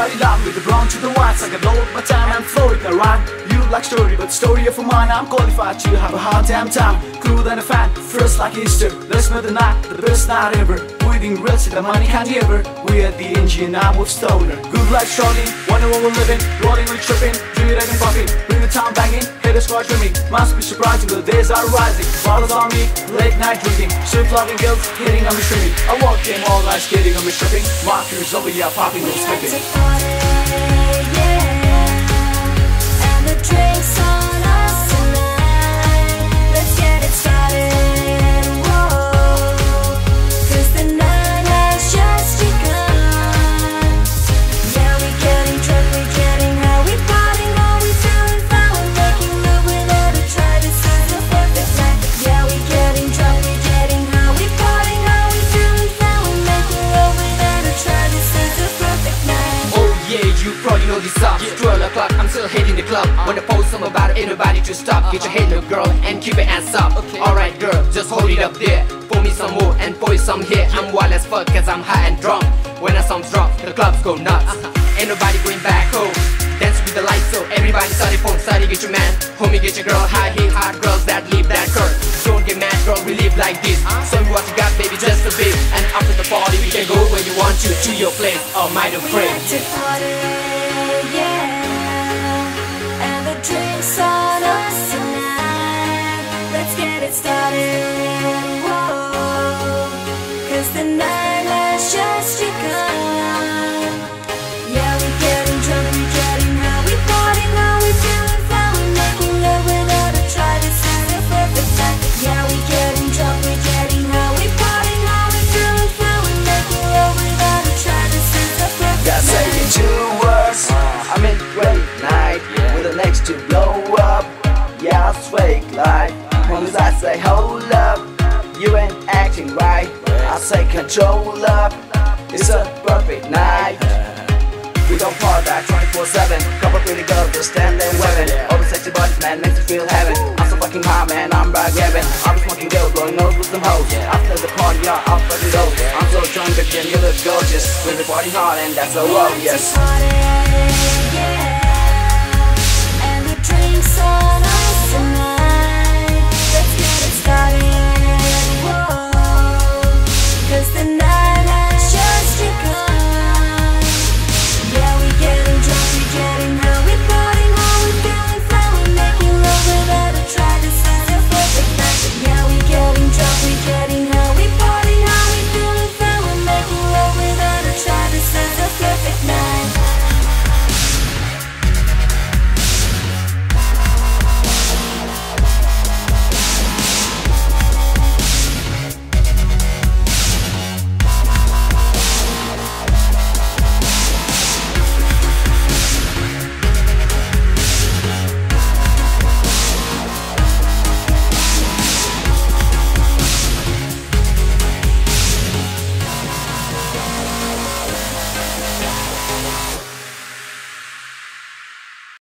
party loud with the brown to the whites. I can load my time and floating around. You like story, but story of mine. I'm qualified to have a hard damn time. Cool than a fan, first like Easter. Let's make the night, the best night ever. Breathing real, see the money can't ever. We at the engine, I'm Whiff Stoner. Good life struggling, wonder what we're living. Rolling with tripping, drink it and buffing. Bring the town banging, haters squad dreaming. Must be surprising, the days are rising. Bottles on me, late night drinking. Strip loving girls, hitting on me streaming. I walk in all night, skating on me stripping. Markers over, yeah, popping, no slipping. And the drinks on us tonight. Let's get it started, whoa. Cause the night has just begun. Yeah, we're getting drunk, we're getting high. We're partying all we feeling fine. We're making love without a try. This is the perfect night. Yeah, we're getting drunk, we're getting high. We're partying all we feeling fine. We're making love without a try. This is the perfect night. Oh yeah, you probably know this up. 12 o'clock, I'm still hitting the club. Wanna post some about it, ain't nobody to stop. Get your head up, girl, and keep your ass up. Alright girl, just hold it up there. Pour me some more and pour some here. I'm wild as fuck cause I'm high and drunk. When the songs drop, the clubs go nuts. Ain't nobody going back home. Dance with the lights so everybody study phone, study get your man. Homie get your girl, high hit hard girls that leave that curve. Don't get mad girl, we live like this. Show me what you got baby, just a bit. And after the party we can go where you want to your place. Oh my don't We pray. like to party, yeah. And the drinks on us tonight. Let's get it started, whoa. Cause the night has just begun. Yeah, we're getting drunk, we're getting high. We're partying now, we're feeling fine. We're making love without a try. This is the perfect night. Yeah, we're getting drunk, we're getting high. We're partying now, we're feeling fine. We're making love without a try. This is the perfect Gotta say night. it two words. I'm in great night with the next to blow up. Yeah, I'll sway like as I say hold up. You ain't acting right. I say control up. It's a perfect night. We don't party back 24/7. Couple pretty girls just standing webbing. All the sexy bodies, man, makes me feel heaven. I'm so fucking high, man, I'm right Gavin. I'm a smoking girl, blowing nose with some hoes. After the party, I'll fuck it over. I'm so drunk again, you look gorgeous. When the party hard and that's so obvious. Yeah, and the drinks on